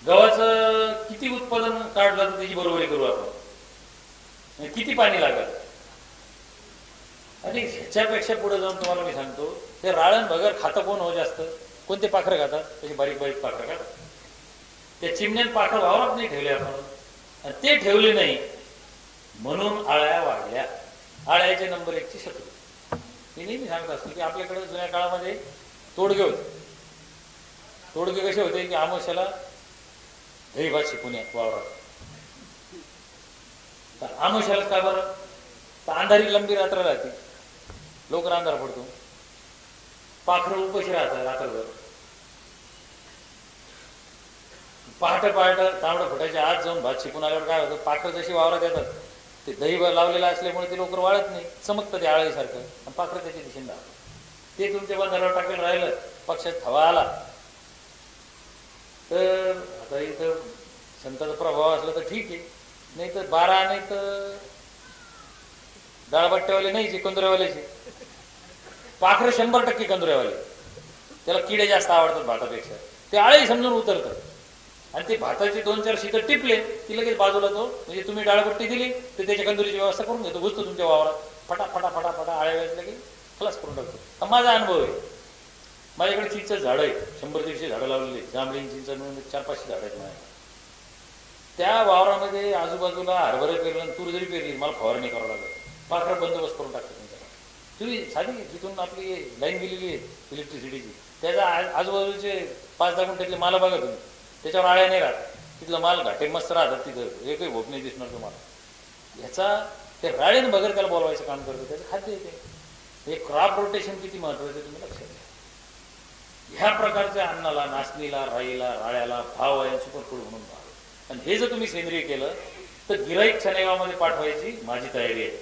गव्हाचं किती उत्पादन काढलं तर त्याची बरोबरी करू आपण, किती पाणी लागत. आणि ह्याच्यापेक्षा पुढे जाऊन तुम्हाला मी सांगतो, ते राळण बगर खातं कोण हो जास्त? कोणते पाखरं खातात? त्याची बारीक बारीक पाखरं खातात. त्या चिमण्यात पाखरं वावरात नाही ठेवले आपण, आणि ते ठेवले नाही म्हणून आळ्या वाढल्या. आळ्याचे नंबर 1ची शत्रू. मी नेहमी सांगत असतो की आपल्याकडे जुन्या काळामध्ये तोडगे होते. तोडगे कसे होते की आमोशाला दही भात शिकवण्यात वावरात. तर आमोशाला काय बरं, तर अंधारी लंबी रात्र राहते, लवकर अंधार पडतो, पाखरं उपाशी राहतात रात्रभर. पहाटे पहाटे तांबडं फुटायच्या आज जाऊन भात शिकून आल्यावर काय होतं, पाखरं जशी वावरात येतात ते दही लावलेलं असल्यामुळे ते लवकर वाळत नाही, चमकतं ते आळीसारखं, आणि पाखरं त्याच्या दिशेने राहतं. ते तुमच्या बंधारावर टाकेल राहिलं, पक्षात हवा आला तर आता इथं संताचा प्रभाव असला तर ठीक आहे, नाही तर 12 नाही तर डाळबट्ट्यावाले नाहीचे, कंदुऱ्यावाल्याचे. पाखरं 100% कंदुऱ्यावाले, त्याला किडे जास्त आवडतात भातापेक्षा. ते आळी समजून उतरतात, आणि ते भाताचे 2-4 शीतं टिपले की लगेच बाजूला तो, म्हणजे तुम्ही डाळबट्टी दिली तर त्याच्या कंदुरीची व्यवस्था करून घेतो, घुसतो तुमच्या वावरात, फटा फटा फटा फटा आळ्या वेळेस की खलास करून टाकतो. हा माझा अनुभव आहे. माझ्याकडे चिंचचं झाडं आहे, 100-150 झाडं लावलेली, जांभळी चिंच मिळून 400-500 झाडं आहेत माझ्या. त्या वावरामध्ये आजूबाजूला हरभरे पेरलं, तूर जरी पेरली, मला फवारणी करावं लागलं. पाखरं बंदोबस्त करून टाकतो तुमच्याकडे. तुम्ही साधी तिथून आपली लाईन गेलेली आहे इलेक्ट्रिसिटीची, त्याच्या आजूबाजूचे 5-10 गुंठ्यातले माल बघा तुम्ही, त्याच्यावर आळ्या नाही राहत. तिथलं माल घाटे मस्त राहतात, तिथं एकही भोप नाही दिसणार तुम्हाला. ह्याचा ते राळेन बगर त्याला बोलवायचं काम करतं, त्याचं खाद्य येते. हे क्रॉप रोटेशन किती महत्वाचं तुम्ही लक्षात घ्या. ह्या प्रकारच्या अन्नाला, नाचणीला, राईला, राळ्याला भाव आहे, सुपरफूड म्हणून भाव. आणि हे जर तुम्ही सेंद्रिय केलं तर गिराईक शनेगावमध्ये पाठवायची माझी तयारी आहे.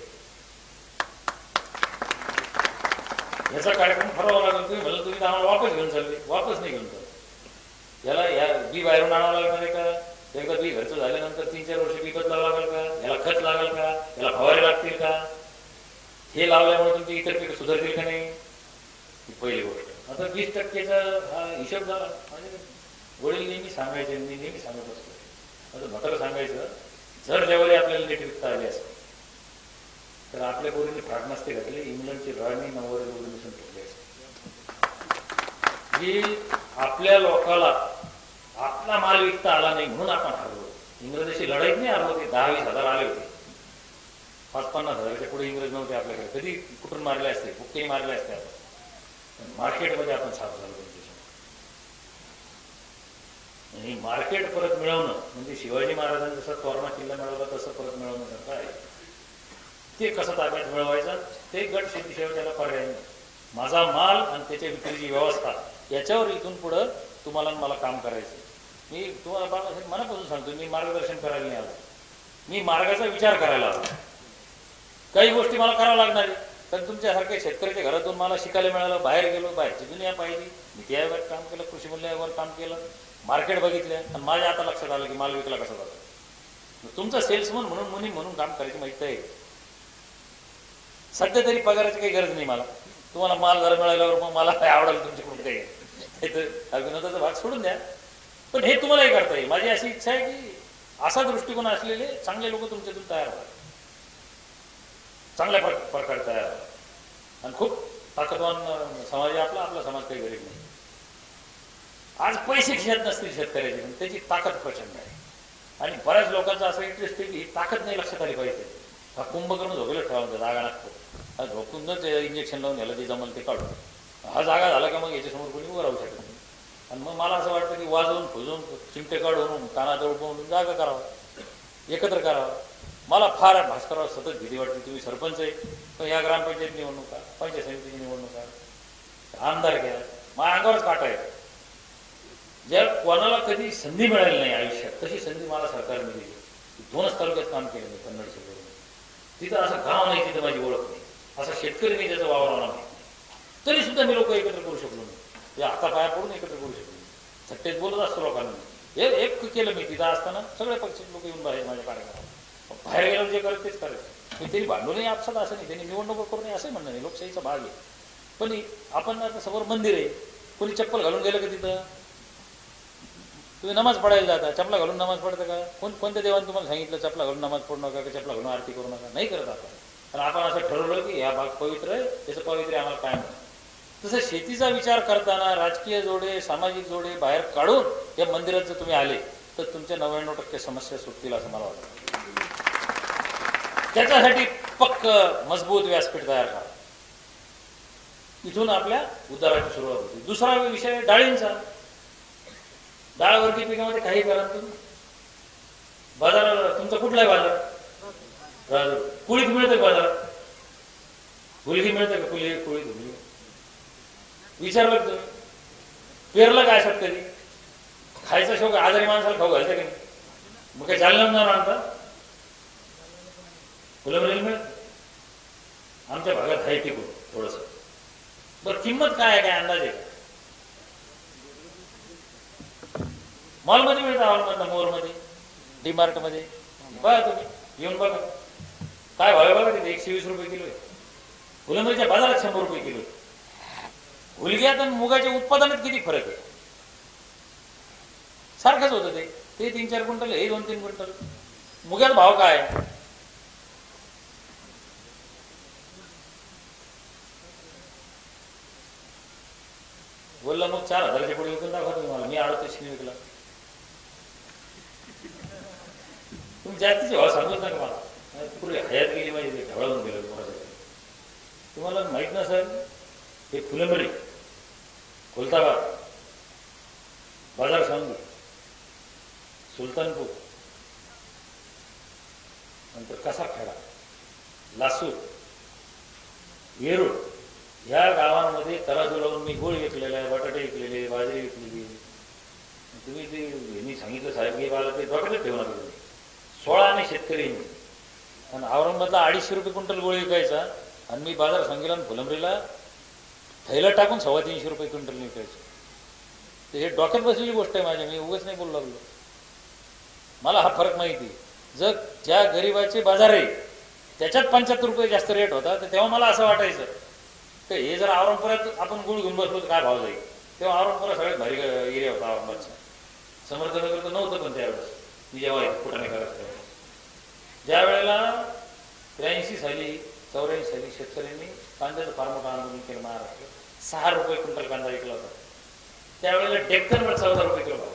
ह्याचा कार्यक्रम ठरवावा लागेल. तुम्ही म्हणलं तुम्ही आम्हाला वापस घेऊन चालले, वापस नाही घेऊन चालले. याला या बी बाहेरून आणावं लागणार आहे का? एकदा बी घरचं झाल्यानंतर 3-4 वर्ष बी बदलावं लागेल का? याला खत लागेल का? याला फवारे लागतील का? हे लावल्यामुळे तुमची इतर पिकं सुधारतील का नाही? ही पहिली गोष्ट. आता 20%चा हा हिशोब झाला. म्हणजे वडील नेहमी सांगायचे, मी नेहमी सांगत असतो. आता म्हातारं सांगायचं, जर ज्यावेळी आपल्याला नीट विकता आली असेल तर आपल्या पोरीने फ्रॉक नसते घातले, इंग्लंडची राणी नववारी मिसून ठेवली असते. ही आपल्या लोकाला आपला माल विकता आला नाही म्हणून आपण हरलो. इंग्रजांशी लढाईत नाही हरलो. ते 10-20 हजार आले होते, 5-50 हजाराच्या पुढे इंग्रज नव्हते आपल्याकडे. कधी कुठून मारले असते, बुक्के मारले असते. आपण मार्केटमध्ये आपण साफ झालो त्यांच्याशी. आणि मार्केट परत मिळवणं म्हणजे शिवाजी महाराजांनी जसा तोरणा किल्ला मिळवला तसं परत मिळवणं करता आहे. ते कसं ताब्यात मिळवायचं, ते गट शेतीशिवाय त्याला पर्याय नाही. माझा माल आणि त्याच्या विक्रीची व्यवस्था याच्यावर इथून पुढं तुम्हाला मला काम करायचं. मी तुम्हाला मनापासून सांगतो, मी मार्गदर्शन करायला नाही आलो, मी मार्गाचा विचार करायला आलो. काही गोष्टी मला करावं लागणार आहे, पण तुमच्यासारख्या शेतकऱ्याच्या घरातून मला शिकायला मिळालं. बाहेर गेलो, बाहेरची दुनिया पाहिली, नीती आयोगात काम केलं, कृषी मूल्यावर काम केलं, मार्केट बघितलं, आणि माझ्या आता लक्षात आलं की माल विकला कसा जातो. तुमचा सेल्समन म्हणून काम करायची माहिती आहे. सध्या तरी पगाराची काही गरज नाही मला. तुम्हाला माल जरा मिळाल्यावर मग मला काय आवडेल तुमच्याकडून काही विनोदाचा भाग सोडून द्या, पण हे तुम्हालाही करता येईल. माझी अशी इच्छा आहे की असा दृष्टिकोन असलेले चांगले लोक तुमच्यातून तयार व्हावे, चांगल्या प्रकारे तयार व्हावे. आणि खूप ताकदवान समाज आहे आपला. आपला समाज काही गरीब नाही. आज पैसे खिशात नसतील शेतकऱ्याची, पण त्याची ताकद प्रचंड आहे. आणि बऱ्याच लोकांचा असा इंटरेस्ट आहे की ही ताकद नाही लक्षात आली पाहिजे. हा कुंभकर्ण झोपेला ठेवा, जागा लागतो. हा झोपूनच इंजेक्शन लावून घ्यायला जे जमल ते काढून. हा जागा झाला का मग याच्यासमोर कोणी उभं राहू शकत नाही. आणि मग मला असं वाटतं की वाजवून फुजून चिमटे काढून कानाजवळ पाहून जागा करावा, एकत्र करावा. मला फार भास्करराव सतत भीती वाटते. तुम्ही सरपंच आहे, पण या ग्रामपंचायत निवडणुका, पंचायत समितीची निवडणुका, आमदार घ्या, माझ्या अंगावरच काटा आहे. ज्या कोणाला कधी संधी मिळाली नाही आयुष्यात, तशी संधी मला सरकारने दिली. 2च तालुक्यात काम केलं मी, कन्नड जिल्ह्यात. तिथं असं गाव नाही जिथं माझी ओळख नाही, असा शेतकरी नाही त्याचा वावरावला नाही, तरी सुद्धा मी लोक एकत्र करू शकलो नाही. ते आता पाया पडून एकत्र करू शकलो नाही. सट्टेत बोलत असतो लोकांना. हे एक केलं मी तिथं असताना. सगळे पक्षाचे लोक येऊन बाहेर माझ्या कार्यक्रमात, बाहेर गेल्यावर जे करत तेच करायचं. मी त्यांनी भांडूनही आपसात असं नाही, त्यांनी निवडणूक करू नये असंही म्हणणं नाही, लोकशाहीचा भाग आहे. पण आपण आता समोर मंदिर आहे, कोणी चप्पल घालून गेलं का तिथं तुम्ही नमाज पडायला जाता, चपला घालून नमाज पडता का? कोणत्या देवाने तुम्हाला सांगितलं चपला घालून नमाज पडू नका, चपला घालून आरती करू नका? नाही करत आपण. कारण आपण असं ठरवलं की ह्या भाग पवित्र आहे, त्याचं पवित्र आम्हाला काय म्हणतं. तसं शेतीचा विचार करताना राजकीय जोडे, सामाजिक जोडे बाहेर काढून या मंदिरात जर तुम्ही आले तर तुमच्या 99% समस्या सुटतील असं मला वाटतं. त्याच्यासाठी पक्क मजबूत व्यासपीठ तयार करा. इथून आपल्या उद्धाराची सुरुवात होती. दुसरा विषय डाळींचा. डाळवर्गीय पिकामध्ये काही करा तुम्ही. बाजाराला तुमचा कुठलाही बाजार राजूर कुळीत मिळतं बाजारात? गुलगी मिळतं का? कुळी गुलगी विचारलं तुम्ही? पेरलं काय असत कधी? खायचा शोक आजारी माणसाला खाऊ घालतं की नाही? मग काय चालणार ना आणता? फुलंबरेल मिळत. आमच्या भागात आहे टिकून थोडस. बरं किंमत काय आहे, काय अंदाजे? मॉलमध्ये मिळतं, हॉलमधनं, मोरमध्ये, डीमार्टमध्ये बघा तुम्ही, येऊन बघा काय भाव बघा. तिथे 120 रुपये किलो आहे. फुलंबरीच्या बाजारात 100 रुपये किलो आहे. हुलग्यात आणि मुगाच्या उत्पादनात किती फरक आहे? सारखंच होतं ते 3-4 क्विंटल, हे 2-3 क्विंटल. मुग्याचा भाव काय? बोलला मग 4000च्या पुढे विकून दाखवा तुम्हाला. मी 3800 विकला. तुम्ही जास्तीचे भाव सांगूच नका मला. पुढे हयात गेली पाहिजे, ढवळून गेलं कोणासाठी. तुम्हाला माहित नसेल, हे फुलंबरी, खुलताबाद, बाजार सांगू, सुलतानपूर, नंतर कसाखेडा, लासूर, वेरूळ ह्या गावांमध्ये तराजू लावून मी गूळ विकलेला आहे, बटाटे विकलेले, बाजरी विकलेली. तुम्ही ते मी सांगितलं साहेब की मला ते डॉक्टर ठेवू नका. 16 शेतकरी. आणि औरंगाबादला 250 रुपये क्विंटल गोळी विकायचा आणि मी बाजार सांगितला आणि फुलंबरीला थैला टाकून 350 रुपये क्विंटल विकायचं. तर हे डोक्यात बसलेली गोष्ट आहे माझ्या. मी उगाच नाही बोलू लागलो. मला हा फरक माहिती. जर ज्या गरिबाचे बाजार आहे त्याच्यात 75 रुपये जास्त रेट होता, तर तेव्हा मला असं वाटायचं तर हे जर औरंगाबाद आपण गुळ घेऊन बसलो तर काय भाव जाईल. तेव्हा औरंगाबाद सगळ्यात भारी एरिया होता औरंगाबादचा. समर्थनगर तर नव्हतं पण त्यावेळेस मी जेव्हा कुठं नाही करत तेव्हा. ज्या वेळेला 83 साली 84 साली शेतकऱ्यांनी कांद्याचं फार मोठं आंदोलन केलं महाराष्ट्रात. 6 रुपये क्विंटल कांदा विकला होता. त्यावेळेला डेक्कनवर 14 रुपये किलो भाव.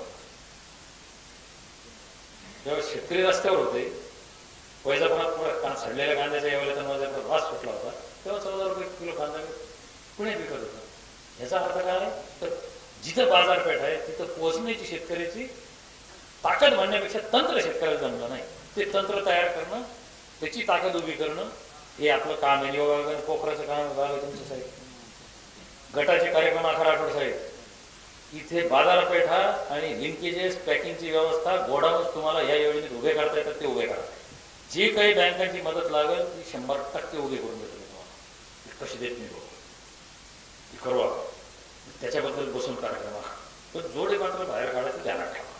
जेव्हा शेतकरी रस्त्यावर होते, वैजापुरात सडलेल्या कांद्याच्या यावेळेला माझ्याकडे वास सुटला होता, तेव्हा 14 रुपये किलो कांदा पुण्यात विकत होता. ह्याचा अर्थ काय आहे? तर जिथं बाजारपेठ आहे तिथं पोहोचण्याची शेतकऱ्याची ताकद म्हणण्यापेक्षा तंत्र शेतकऱ्याला जमलं नाही. ते तंत्र तयार करणं, त्याची ताकद उभी करणं हे आपलं काम आहे. नियोजन पोखराचं काम झालं तुमचं साहेब. गटाचे कार्यक्रम 11 आठवडे साहेब. इथे बाजारपेठा आणि लिंकेजेस, पॅकिंगची व्यवस्था, गोडाऊन तुम्हाला या योजनेत उभे करता येतात ते उभे करा. जे काही बँकांची मदत लागेल ती 100% उभे करून देतो तुम्हाला. कशी देत नाही करू आपण. त्याच्याबद्दल बसून कार्यक्रम. पण जोडे मात्र बाहेर काढायचं ध्यानात ठेवा.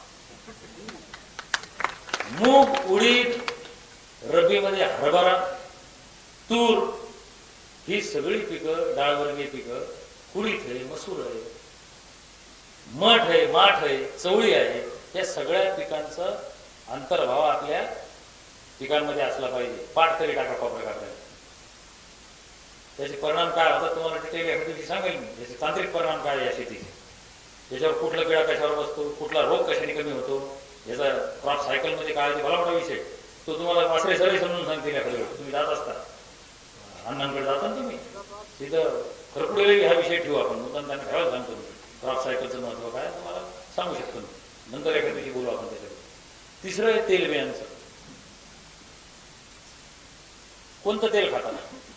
मूग, उडीद, रब्बीमध्ये हरभरा, तूर ही सगळी पिकं, डाळवर्गीय पिकं, कुळीथ आहे, मसूर आहे, मठ आहे, माठ आहे, चवळी आहे, या सगळ्या पिकांचा अंतर्भाव आपल्या पिकांमध्ये असला पाहिजे. पाठ तरी टाका कोपऱ्या कापऱ्याला. त्याचे परिणाम काय होतात तुम्हाला डिटेल एखादी सांगेल मी. याचे तांत्रिक परिणाम काय या शेतीचे, याच्यावर कुठला किडा कशावर बसतो, कुठला रोग कशाने कमी होतो, याचा क्रॉप सायकलमध्ये काय भला मोठा विषय तो तुम्हाला वासरे सगळे समजून सांगतील. एखाद्या वेळ तुम्ही जात असता अण्णांकडे जाता ना तुम्ही, तिथं खरपुडेला हा विषय ठेवू आपण. मुद्दाम त्यांना ठेवायला सांगतो. क्रॉप सायकलचं महत्व काय तुम्हाला सांगू शकतो. नंतर एखाद्या दिवशी बोलू आपण त्याच्यावर. तिसरं आहे तेलबियांचं. कोणतं तेल खाता?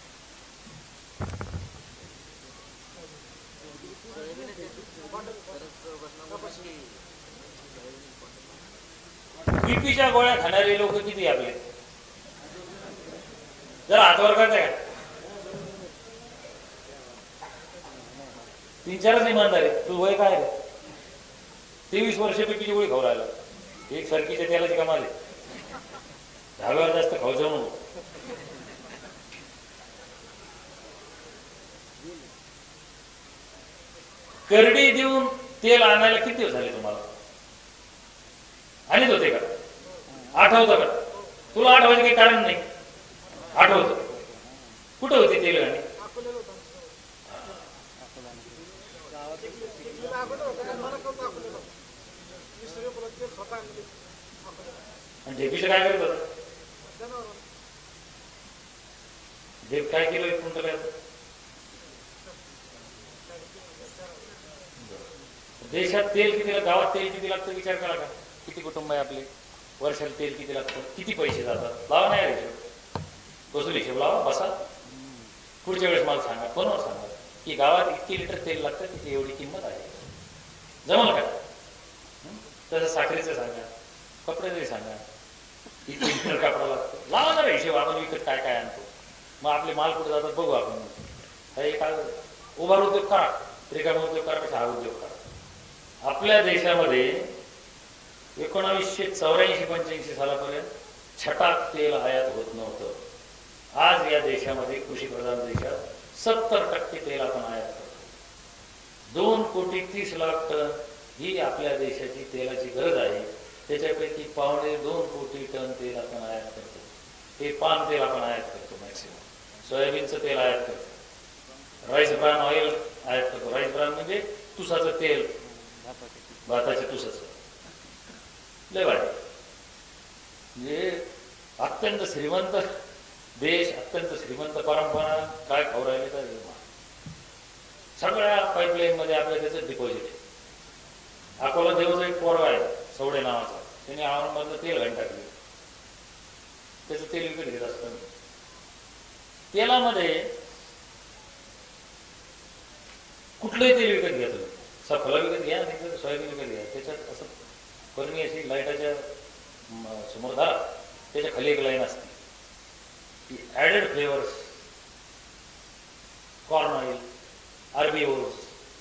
बीपीच्या गोळ्या खाणारे लोक किती आपले? जरा हातवर करताय का? 3-4च इमानदार आहे. तू वय काय रे? 23 वर्ष बीपीची गोळी खाऊ राहिला. एक सरकीच्या तेलाची कमाल आहे. 10 जास्त खाऊ जाऊ नको. करडी देऊन तेल आणायला किती दिवस झाले तुम्हाला? आणत होते का? आठवतं का? तुला आठवायचं काही कारण नाही. आठवतं. कुठं होती तेल गाणी? आणि झेपीचं काय करत होता? झेप काय केलं कोणतं काय? देशात तेल किती लागतं, गावात तेल किती लागतं विचार करा का? किती कुटुंब आहे आपले? वर्षाला तेल किती लागतं, किती पैसे जातात? लावा नाही हिशोब, बसून हिशोब लावा, बसा. पुढच्या वेळेस मला सांगा, फोनवर सांगा की गावात इतकी लिटर तेल लागतं, तिची एवढी किंमत आहे. जमल का? तसं साखरेचं सांगा, कपड्याचंही सांगा, इतकी लिटर कपडा लागतो. लावा जरा हिशोब, आपण विकत काय काय आणतो. मग आपले माल कुठे जातात बघू आपण. हे काय उभार उद्योग करा, रिकामा उद्योग करा, हा उद्योग करा. आपल्या देशामध्ये 1984-85 सालापर्यंत छटाक तेल आयात होत नव्हतं. आज या देशामध्ये कृषीप्रधान देशात 70% तेल आपण आयात करतो. 2,30,00,000 टन ही आपल्या देशाची तेलाची गरज आहे. त्याच्यापैकी 2.25 कोटी टन तेल आपण आयात करतो. हे पाम तेल आपण आयात करतो, मॅक्सिमम सोयाबीनचं तेल आयात करतो, राईस ब्रान ऑइल आयात करतो. राईस ब्रान म्हणजे तुसाचं तेल, भाताच्या तुसाचं. लय वाईट. म्हणजे अत्यंत श्रीमंत देश, अत्यंत श्रीमंत परंपरा काय खाऊ राहिले तर सगळ्या पाईपलाईन मध्ये आपल्या त्याचं डिपॉझिट आहे. अकोला देवचा एक पोरगा आहे सवडे नावाचा, त्याने औरंगाबादला तेल घाण टाकले. त्याचं तेल विकत घेत असतं. तेलामध्ये कुठलंही तेल विकत घ्या, तुम्ही सफला विकत घ्या, नाही सोयाबीन विकत घ्या, त्याच्यात असं कमी अशी लाईटाच्या समोर धरा, त्याच्या खाली एक लाईन असते की added flavours, corn oil, RBOs,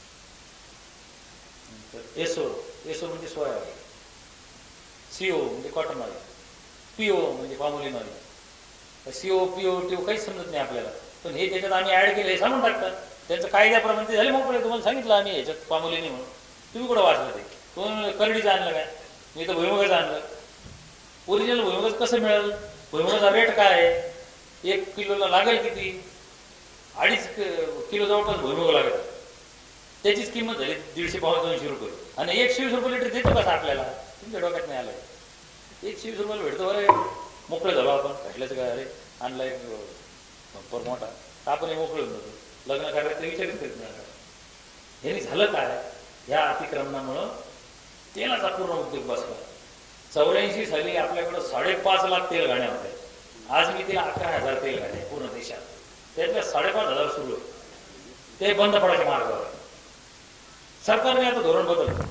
SO, SO म्हणजे सोया ऑइल, सीओ म्हणजे कॉटन ऑइल, पीओ म्हणजे palmolein oil. CO PO TO काहीच समजत नाही आपल्याला, पण हे त्याच्यात आम्ही ऍड केले हे सांगून टाकतात. त्यांचं कायद्याप्रमाणे ते झाले मोकळे. तुम्हाला सांगितलं आम्ही ह्याच्यात पामोलिनी म्हणून, तुम्ही कुठं वाचलं ते? तुम्ही करडीचं आणलं काय? मी तर भुईमुगाचं आणलं. ओरिजिनल भुईमुगाचं कसं मिळेल? भुईमुगाचा रेट काय आहे? 1 किलोला लागेल किती? 2.5 किलो जवळपास भुईमुग लागेल. त्याचीच किंमत झाली 150-200 रुपये. आणि 120 रुपये लिटर देतो कसं आपल्याला? तुमच्या डोक्यात नाही आलं. 120 रुपयाला भेटतो. बरं मोकळे झालो आपण, घटल्याचं काय? अरे आणलाय भरपूर मोठा, आपणही मोकळे होऊन जातो. लग्न करायचं विचारच करीत नाही. ह्यानी झालं काय? ह्या अतिक्रमणामुळं तेलाचा पूर्ण उद्योग बसला. 84 साली आपल्याकडं 5.5 लाख तेल गाड्या होत्या. आज मी तिला 11,000 तेल गाड्या पूर्ण देशात. त्यातल्या 5,500 सुरू आहे. ते बंद पडायच्या मार्गावर. सरकारने आता धोरण बदललं.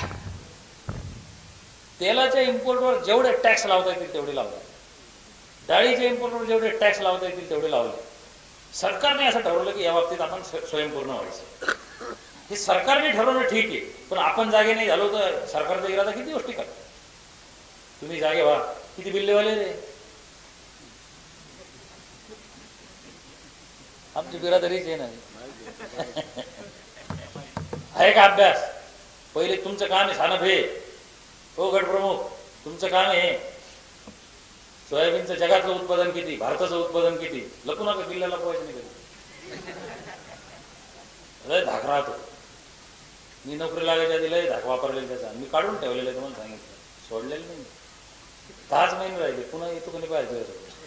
तेलाच्या इम्पोर्टवर जेवढे टॅक्स लावता येतील तेवढे लावले, डाळीच्या इम्पोर्टवर जेवढे टॅक्स लावता येतील तेवढे लावले. सरकारने असं ठरवलं की या बाबतीत आपण स्वयंपूर्ण व्हायचं. हे सरकारने ठरवणं ठीक आहे, पण आपण जागे नाही झालो तर सरकारचा इरादा किती गोष्टी करतो. तुम्ही जागे व्हा. किती बिल्लेवाले रे आमची बिरादरीच आहे ना. आहे का अभ्यास? पहिले तुमचं काम आहे सानप हे. हो गटप्रमुख, तुमचं काम आहे सोयाबीनचं जगातलं उत्पादन किती, भारताचं उत्पादन किती. लपू नका, किल्ल्याला पोहायचं नाही कधी. लय धाक राहतो. मी नोकरी लागायच्या आधी लय धाक वापरलेला त्याचा. मी काढून ठेवलेलं आहे, तुम्हाला सांगितलं, सोडलेलं नाही. 10 महिने राहिले, पुन्हा येतो कोणी पाहिजे.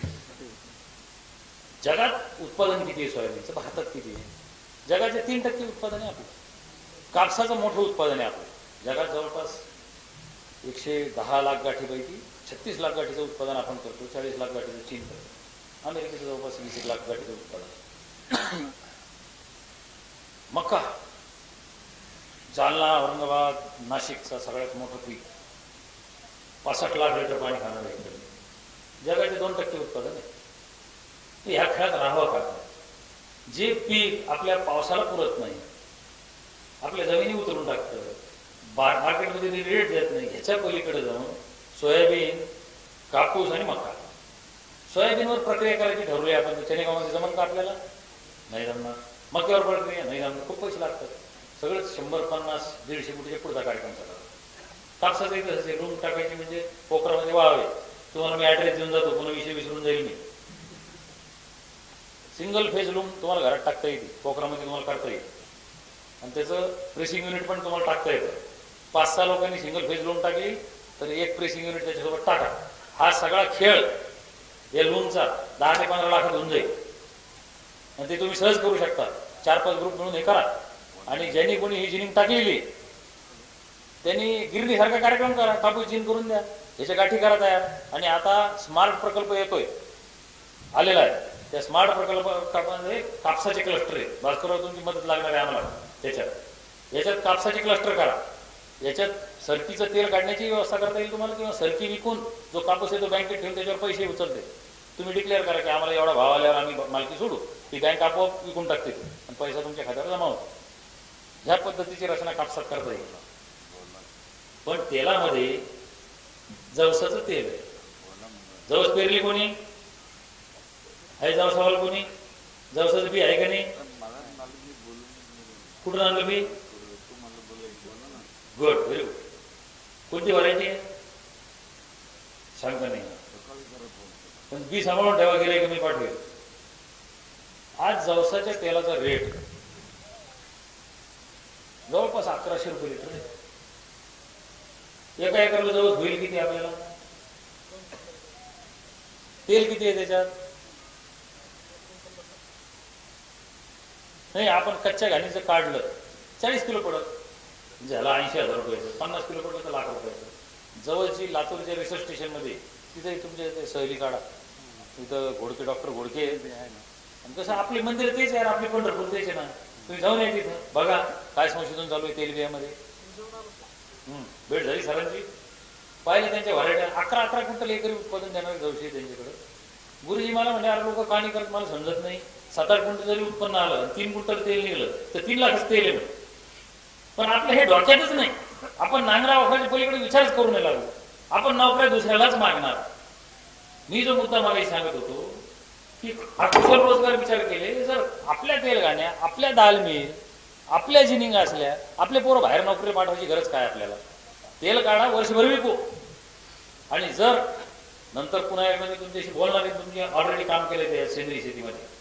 जगात उत्पादन किती आहे सोयाबीनचं, भारतात किती आहे? जगाचे 3% उत्पादन आहे आपलं. कापसाचं मोठं उत्पादन आहे आपलं. जगात जवळपास 110 लाख गाठीपैकी 36 लाख गाठीचं उत्पादन आपण करतो. 40 लाख गाठीचं चीन करतो. अमेरिकेचं जवळपास 20 लाख गाठीचं उत्पादन. मका, जालना, औरंगाबाद, नाशिकचा सगळ्यात मोठं पीक. 65 लाख लिटर पाणी खाणार आहे. जगाचे 2% उत्पादन आहे. ह्या खेळात राहावं का? जे पीक आपल्या पावसाला पुरत नाही, आपल्या जमिनी उतरून टाकतं, मार्केटमध्ये रेट देत नाही, ह्याच्या पलीकडे जाऊन सोयाबीन, कापूस आणि मका. सोयाबीनवर प्रक्रिया करायची ठरवली आपण. चेनेगावमध्ये जमन का आपल्याला? नाही जमणार. मक्यावर प्रक्रिया नाही जमणार, खूप पैसे लागतात. सगळंच 100, 50, 150 कोटीच्या पुढचा कार्यक्रम चालला. कापसाचं एक तसंच लूम टाकायची म्हणजे पोखरामध्ये वाळावे. तुम्हाला मी ऍड्रेस देऊन जातो, पुन्हा विषय विसरून जाईल मी. सिंगल फेज लूम तुम्हाला घरात टाकता येते, पोखरामध्ये तुम्हाला करता येईल आणि त्याचं प्रेसिंग युनिट पण तुम्हाला टाकता येतं. 5-6 लोकांनी सिंगल फेज लूम टाकली तर एक प्रेसिंग युनिट त्याच्यासोबत टाका. हा सगळा खेळ या लूमचा 10 ते 15 लाखात होऊन जाईल आणि ते तुम्ही सहज करू शकता. 4-5 ग्रुप मिळून हे करा आणि ज्यांनी कोणी ही जिनिंग टाकलेली त्यांनी गिरणीसारखा कार्यक्रम करा, कापूस जिन करून द्या, ह्याच्या गाठी करा तयार. आणि आता स्मार्ट प्रकल्प येतोय, आलेला आहे. त्या स्मार्ट प्रकल्पामध्ये कापसाचे क्लस्टर आहे. भास्करराव तुमची मदत लागणार आहे आम्हाला याच्यात कापसाचे क्लस्टर करा. याच्यात सरकीचं तेल काढण्याची व्यवस्था करता येईल तुम्हाला, किंवा सरकी विकून जो कापूस आहे तो बँकेत ठेवून त्याच्यावर पैसे उचलते. तुम्ही डिक्लेअर करा की आम्हाला एवढा भाव आल्यावर आम्ही मालकी सोडू, ती बँक आपोआप विकून टाकते आणि पैसा तुमच्या खात्यावर जमा होतो. ह्या पद्धतीची रचना कापसात करता येईल. पण तेलामध्ये जवसाचं तेल आहे. जवस पेरली कोणी आहे? जवसावाल कोणी? जवसाचं बी आहे का नाही? कुठून आणलं बी? Good, very good. कोणती व्हरायटी आहे सांगता नाही, पण बी सांभाळून ठेवा, गेले की मी पाठवेल. आज जवसाच्या तेलाचा रेट जवळपास 1100 रुपये लिटर आहे. एका एकरला जवळ होईल किती आपल्याला? तेल किती आहे त्याच्यात? नाही, आपण कच्च्या घाणीचं काढलं 40 किलो पडत, ज्याला 80,000 रुपयाचं. 50 किलो पडलं तर लाख रुपयाचं. जवळची लातूरच्या रिसर्च स्टेशनमध्ये तिथे तुमच्या सहली काढा, तिथं घोडके, डॉक्टर घोडके आणि कसं आपले मंदिर तेच आहे, आपले पंढरपूर तेच आहे ना. तुम्ही जाऊन या तिथं, बघा काय संशोधन चालू आहे तेलबियामध्ये. भेट झाली सरांची, पाहिलं त्यांच्या व्हरायट्या. 11 क्विंटल एकरी उत्पादन देणारे जवशी आहे त्यांच्याकडे. गुरुजी मला म्हणजे अरे लोक का नाही करत मला समजत नाही. 7-8 क्विंटल जरी उत्पन्न आलं, 3 क्विंटल तेल निघलं तर 3 लाखच तेल आहे. पण आपलं हे डोक्यातच नाही. आपण नांगरा वाखाच्या पलीकडे विचारच करू नये लागू. आपण नोकऱ्या दुसऱ्यालाच मागणार. मी जो मुद्दा मला सांगत होतो की अकुशल रोजगार विचार केले, जर आपल्या तेलगाण्या, आपल्या दाल मिल, आपल्या जिनिंग असल्या, आपले पोरं बाहेर नोकरी पाठवायची गरज काय? आपल्याला तेल काढा, वर्षभर विकू. आणि जर नंतर पुन्हा एकदा तुमच्याशी बोलणार आहे, तुमचे ऑलरेडी काम केलं ते सेंद्रिय शेतीमध्ये,